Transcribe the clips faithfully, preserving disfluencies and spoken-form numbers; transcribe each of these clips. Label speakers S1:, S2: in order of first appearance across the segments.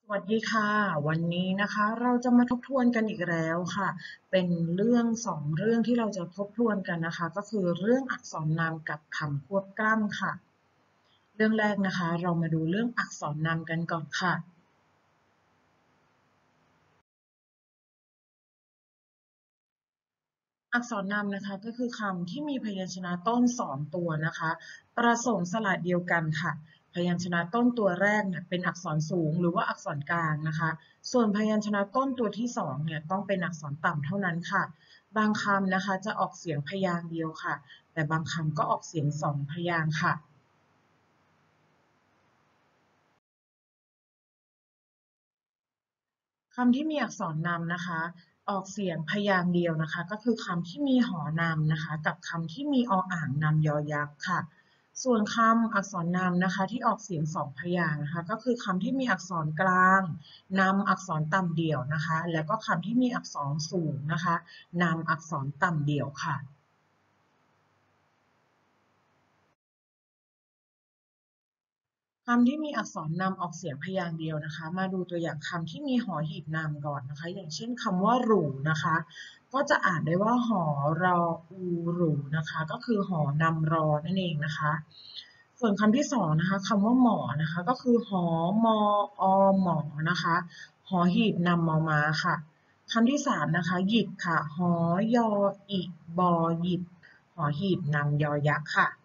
S1: สวัสดีค่ะวันนี้นะคะเราจะมาทบทวนกันอีกแล้วค่ะเป็นเรื่องสองเรื่องที่เราจะทบทวนกันนะคะก็คือเรื่องอักษรนามกับคำควบกล้ำค่ะเรื่องแรกนะคะเรามาดูเรื่องอักษรนามกันก่อนค่ะอักษรนามนะคะก็คือคำที่มีพยัญชนะต้นสองตัวนะคะประสงค์สระเดียวกันค่ะพยัญชนะต้นตัวแรกเนี่ยเป็นอักษรสูงหรือว่าอักษรกลางนะคะส่วนพยัญชนะต้นตัวที่สองเนี่ยต้องเป็นอักษรต่ำเท่านั้นค่ะบางคำนะคะจะออกเสียงพยางค์เดียวค่ะแต่บางคำก็ออกเสียงสองพยางค์ค่ะคำที่มีอักษรนำนะคะออกเสียงพยางค์เดียวนะคะก็คือคำที่มีหอนำนะคะกับคำที่มีออ่างนำยอยักษ์ค่ะส่วนคำอักษรนำนะคะที่ออกเสียงสองพยางค์นะคะก็คือคำที่มีอักษรกลางนำอักษรต่ำเดี่ยวนะคะแล้วก็คำที่มีอักษรสูงนะคะนำอักษรต่ำเดี่ยวค่ะ คำที่มีอักษรนำออกเสียงพยางค์เดียวนะคะมาดูตัวอย่างคำที่มีหอหีบนำก่อนนะคะอย่างเช่นคำว่าหรูนะคะก็จะอ่านได้ว่าหอรออูหรูนะคะก็คือหอนำรอนั่นเองนะคะส่วนคำที่สองนะคะคำว่าหมอนะคะก็คือหอมออหมอนะคะหอหีบนำมอม้าค่ะคำที่สามนะคะหยิบค่ะหอยออิบอหยิบหอหีบนำยอยักษ์ค่ะ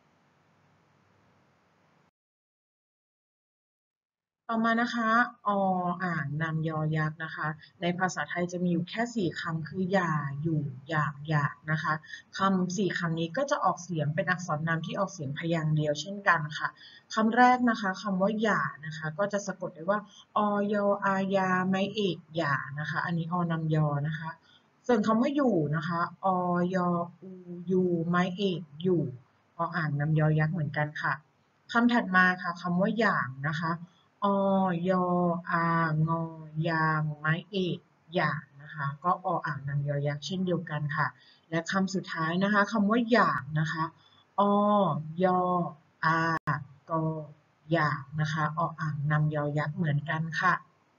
S1: ต่อมานะคะออ่างนำยอยักษ์นะคะในภาษาไทยจะมีอยู่แค่สี่คำคืออย่าอยู่อยากอยากนะคะคำสี่คำนี้ก็จะออกเสียงเป็นอักษรนำที่ออกเสียงพยางค์เดียวเช่นกันค่ะคำแรกนะคะคำว่าอย่านะคะก็จะสะกดได้ว่าอยอายาไม้เอกอย่านะคะอันนี้อนำยอนะคะส่วนคำว่าอยู่นะคะอยอูยูไม้เอกอยู่ออ่างนำยอยักษ์เหมือนกันค่ะคำถัดมาค่ะคำว่าอย่างนะคะ อยอางอยางไม้เอกอย่างนะคะก็ออ่างนำยอยักษ์เช่นเดียวกันค่ะและคำสุดท้ายนะคะคำว่าอย่างนะคะอยอากออย่างนะคะออ่างนำยอยักษ์เหมือนกันค่ะ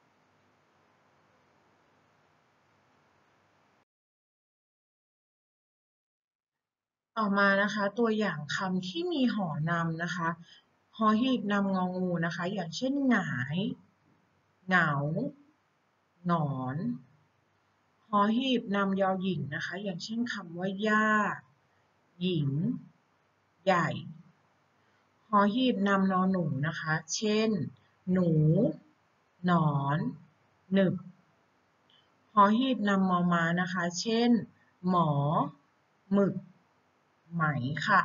S1: ต่อมานะคะตัวอย่างคำที่มีหอนำนะคะหอหีบนำงองูนะคะอย่างเช่นหงายเหงาหนอนหอหีบนำยอหญิงนะคะอย่างเช่นคำว่าย่าหญิงใหญ่หอหีบนำนอหนูนะคะเช่นหนูหนอนหนึบหอหีบนำมอม้านะคะเช่นหมอหมึกไหมค่ะ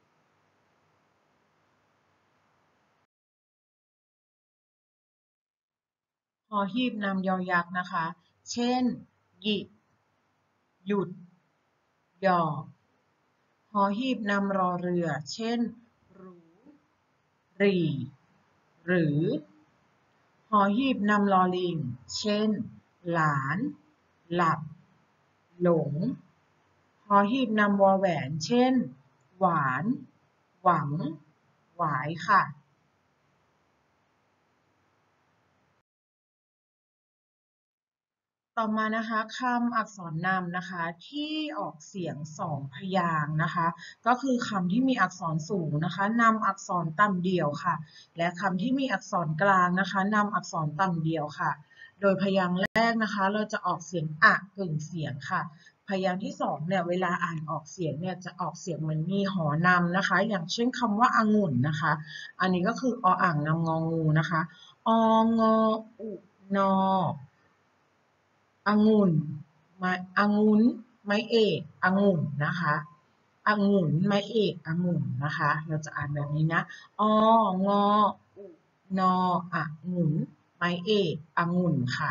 S1: หอหีบนำยอยักษ์นะคะ เช่นหยิกหยุดหยอกหอหีบนำรอเรือ เช่นรู้หรี่หรือหอหีบนำลอลิง เช่นหลานหลับหลงหอหีบนำวอแหวน เช่นหวานหวังหวายค่ะ ต่อมานะคะคำอักษรนำนะคะที่ออกเสียงสองพยางค์นะคะก็คือคำที่มีอักษรสูงนะคะนำอักษรต่ำเดี่ยวค่ะและคำที่มีอักษรกลางนะคะนำอักษรต่ำเดี่ยวค่ะโดยพยางค์แรกนะคะเราจะออกเสียงอะกึ่งเสียงค่ะพยางค์ที่สองเนี่ยเวลาอ่านออกเสียงเนี่ยจะออกเสียงเหมือนมีหอนำนะคะอย่างเช่นคำว่าองุ่นนะคะอันนี้ก็คือออ่างนำงองูนะคะองออุนอ องุ่นไม้องุ้นไม้เอกองุ่นนะคะองุ่นไม้เอกองุ่นนะคะเราจะอ่านแบบนี้นะองออุนอองุ่นไม้เอกองุ่นค่ะ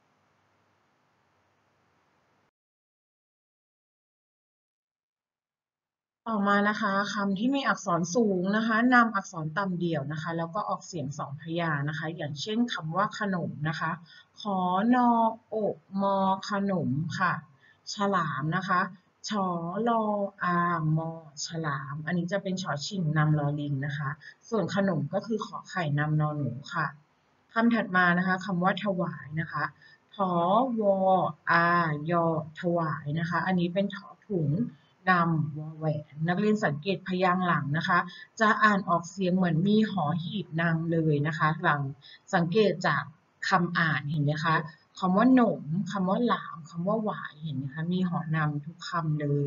S1: ต่อมานะคะคำที่มีอักษรสูงนะคะนำอักษรต่ำเดี่ยวนะคะแล้วก็ออกเสียงสองพยางค์นะคะอย่างเช่นคำว่าขนมนะคะขอนออกมอขนมค่ะฉลามนะคะชอลออามอฉลามอันนี้จะเป็นชอชิงนำลอลิงนะคะส่วนขนมก็คือขอไข่นำนอหนูค่ะคำถัดมานะคะคำว่าถวายนะคะถอวออายอถวายนะคะอันนี้เป็นถอถุงนำวอแหวนนักเรียนสังเกตพยางค์หลังนะคะจะอ่านออกเสียงเหมือนมีหอหีบนำเลยนะคะหลังสังเกตจากคำอ่านเห็นไหมคะคำว่าหนมคำว่าหลามคำว่าหวายเห็นไหมคะมีหอนำทุกคำเลย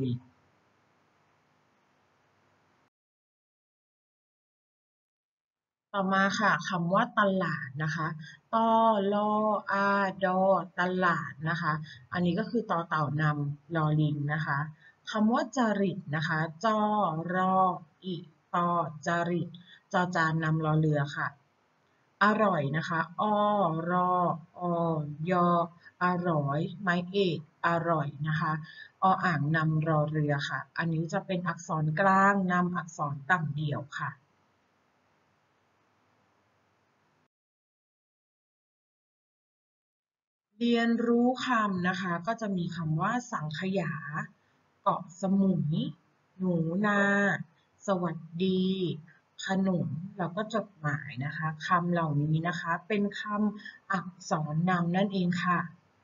S1: ต่อมาค่ะคำว่าตลาดนะคะตอลออาดอตลาดนะคะอันนี้ก็คือต่อเต่านำลอลิงนะคะคำว่าจริตนะคะจอรออิตอจริตจอจานนำลอเรือค่ะอร่อยนะคะอรออยอร่อยไม้เอกอร่อยนะคะออ่างนำรอเรือค่ะอันนี้จะเป็นอักษรกลางนำอักษรต่ำเดี่ยวค่ะ เรียนรู้คำนะคะก็จะมีคำว่าสังขยาเกาะสมุยหนูนาสวัสดีขนมแล้วก็จดหมายนะคะคำเหล่านี้นะคะเป็นคำอักษรนำนั่นเองค่ะ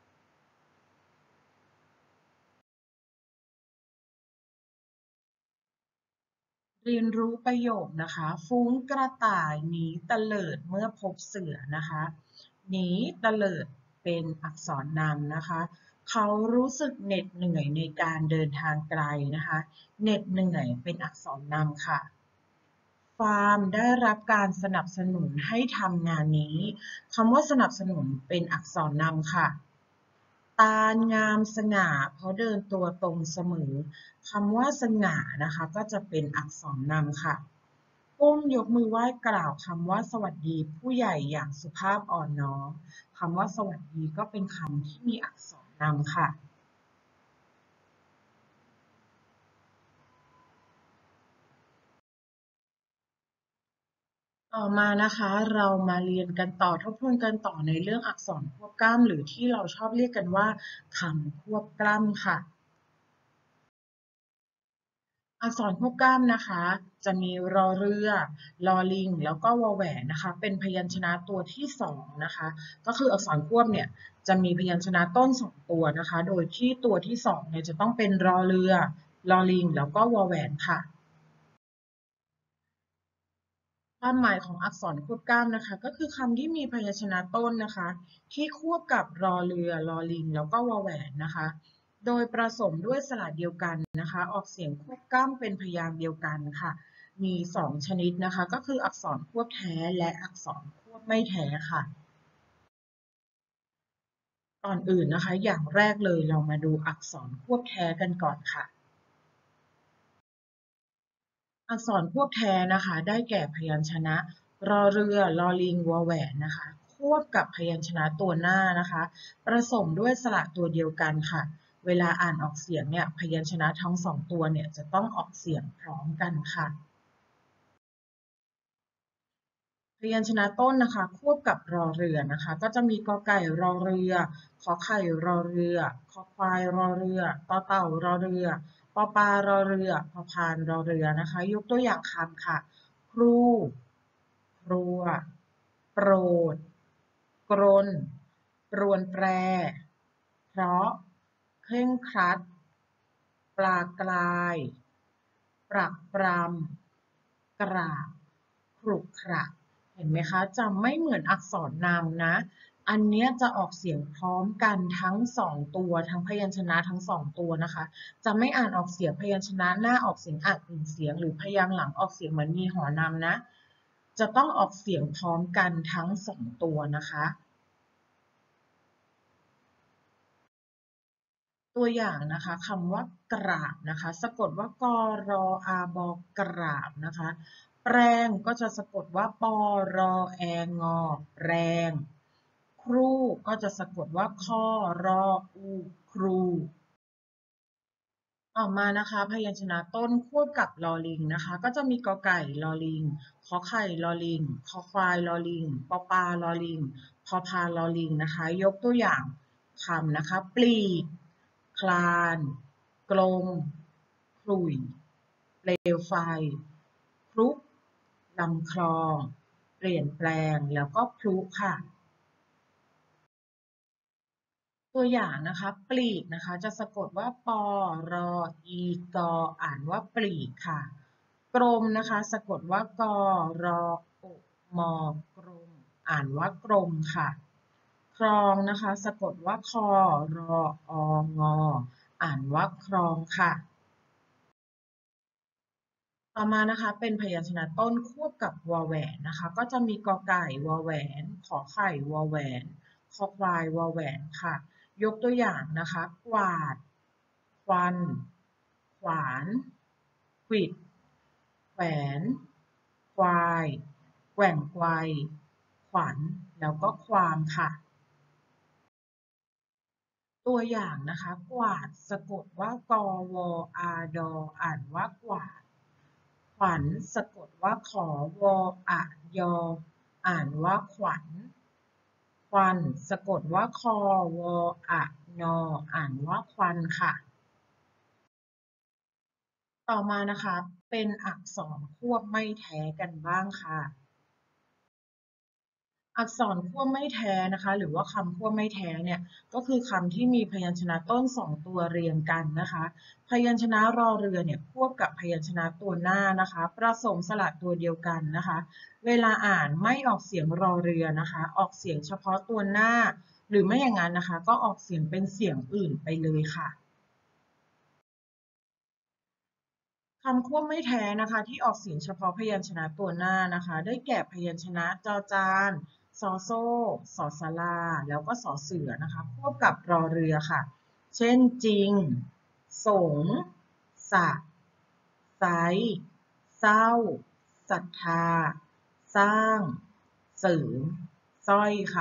S1: เรียนรู้ประโยคนะคะฟุ้งกระต่ายหนีเตลิดเมื่อพบเสือนะคะหนีเตลิดเป็นอักษรนำนะคะเขารู้สึกเหน็ดเหนื่อยในการเดินทางไกลนะคะเหน็ดเหนื่อยเป็นอักษรนำค่ะฟาร์มได้รับการสนับสนุนให้ทำงานนี้คำว่าสนับสนุนเป็นอักษรนำค่ะ ตาลงามสง่าเพราะเดินตัวตรงเสมอคำว่าสง่านะคะก็จะเป็นอักษรนำค่ะก้มยกมือไหว้กล่าวคำว่าสวัสดีผู้ใหญ่อย่างสุภาพอ่อนน้อมคำว่าสวัสดีก็เป็นคำที่มีอักษรนำค่ะต่อมานะคะเรามาเรียนกันต่อทบทวนกันต่อในเรื่องอักษรควบกล้ำหรือที่เราชอบเรียกกันว่าคำควบกล้ำค่ะ อักษรควบกล้ำนะคะจะมีรอเรือลอลิงแล้วก็วอแหวนนะคะเป็นพยัญชนะตัวที่สองนะคะก็คืออักษรควบเนี่ยจะมีพยัญชนะต้นสองตัวนะคะโดยที่ตัวที่สองเนี่ยจะต้องเป็นรอเรือลอลิงแล้วก็วอแหวนค่ะความหมายของอักษรควบกล้ำนะคะก็คือคำที่มีพยัญชนะต้นนะคะที่ควบกับรอเรือลอลิงแล้วก็วอแหวนนะคะโดยผสมด้วยสระเดียวกันนะคะออกเสียงควบกล้ำเป็นพยางค์เดียวกันค่ะมีสองชนิดนะคะก็คืออักษรควบแท้และอักษรควบไม่แท้ค่ะก่อนอื่นนะคะอย่างแรกเลยเรามาดูอักษรควบแท้กันก่อนค่ะ อักษรควบแท้นะคะได้แก่พยัญชนะรอเรือลอลิงวอแหวนนะคะควบกับพยัญชนะตัวหน้านะคะผสมด้วยสระตัวเดียวกันค่ะเวลาอ่านออกเสียงเนี่ยพยัญชนะทั้งสองตัวเนี่ยจะต้องออกเสียงพร้อมกันค่ะพยัญชนะต้นนะคะควบกับรอเรือนะคะก็จะมีกอไก่รอเรือขอไข่รอเรือคอควายรอเรือต่อเต่ารอเรือปอปลารอเรือพอพานรอเรือนะคะยกตัวอย่างคำค่ะครู ครัวโปรดกรนปรวนแปรเพราะเคร่งครัดปลากลายปรักปรำกราบขรุขระเห็นไหมคะจะไม่เหมือนอักษรนามนะอันเนี้ยจะออกเสียงพร้อมกันทั้งสองตัวทั้งพยัญชนะทั้งสองตัวนะคะจะไม่อ่านออกเสียงพยัญชนะหน้าออกเสียงอ่านอื่นเสียงหรือพยางค์หลังออกเสียงเหมือนมีหอนำนะ จะต้องออกเสียงพร้อมกันทั้งสองตัวนะคะตัวอย่างนะคะคำว่ากราบนะคะสะกดว่ากรออาบอกราบนะคะแปรงก็จะสะกดว่าปรอแองอแปรงครูก็จะสะกดว่าคอรออูครูต่อมานะคะพยัญชนะต้นควบกับลอลิงนะคะก็จะมีกอไก่ลอลิงขอไข่ลอลิงคอควายลอลิงปอปลาลอลิงพอพานลอลิงนะคะยกตัวอย่างคำนะคะปลีกคลานกลมขลุ่ยเปลวไฟพลุลำคลองเปลี่ยนแปลงแล้วก็พลุค่ะตัวอย่างนะคะปลีกนะคะจะสะกดว่าปอรออีกออ่านว่าปลีกค่ะกรมนะคะสะกดว่ากอรอโอมอกรมอ่านว่ากรมค่ะครองนะคะสะกดว่าคอรอองออ่านว่าครองค่ะต่อมานะคะเป็นพยัญชนะต้นควบกับวอแหวนนะคะก็จะมีกอไก่วอแหวนขอไข่วอแหวนคอควายวอแหวนค่ะยกตัวอย่างนะคะกวาดควันขวานขวิดแขวนควายแกว่งไกวขวัญแล้วก็ความค่ะตัวอย่างนะคะกวาดสะกดว่ากอวออาดออ่านว่ากวาด ขวัญสะกดว่าขอวออะยออ่านว่าขวัญควันสะกดว่าคอวออะนออ่านว่าควันค่ะต่อมานะคะเป็นอักษรควบไม่แท้กันบ้างค่ะอักษรควบไม่แท้นะคะหรือว่าคำควบไม่แท้เนี่ยก็คือคำที่มีพยัญชนะต้นสองตัวเรียงกันนะคะพยัญชนะรอเรือเนี่ยควบกับพยัญชนะตัวหน้านะคะประสมสระตัวเดียวกันนะคะเวลาอ่านไม่ออกเสียงรอเรือนะคะออกเสียงเฉพาะตัวหน้าหรือไม่อย่างนั้นนะคะก็ออกเสียงเป็นเสียงอื่นไปเลยค่ะคำควบไม่แท้นะคะที่ออกเสียงเฉพาะพยัญชนะตัวหน้านะคะได้แก่พยัญชนะจอจานซอโซ่สอสลาแล้วก็สอเสือนะคะควบกับรอเรือค่ะเช่นจริงสงสะไซเศร้าศรัทธาสร้างเสริมสร้อยค่ะ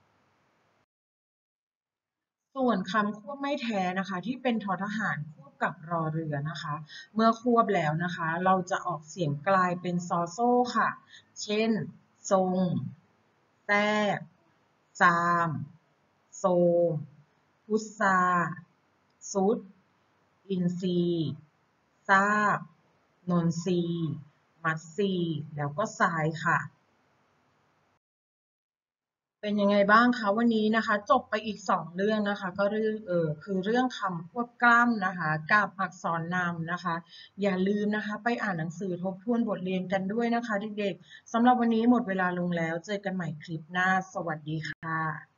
S1: ส่วนคำควบไม่แท้นะคะที่เป็นทอทหารควบกับรอเรือนะคะเมื่อควบแล้วนะคะเราจะออกเสียงกลายเป็นซอโซ่ค่ะเช่นทรงแทรกซามโซมพุทราซุดอินทรีทราบนนทรีมัตซีแล้วก็ทรายค่ะ เป็นยังไงบ้างคะวันนี้นะคะจบไปอีกสองเรื่องนะคะก็เรื่องเออคือเรื่องคำควบกล้ำนะคะกับอักษรนำนะคะอย่าลืมนะคะไปอ่านหนังสือทบทวนบทเรียนกันด้วยนะคะเด็กๆสำหรับวันนี้หมดเวลาลงแล้วเจอกันใหม่คลิปหน้าสวัสดีค่ะ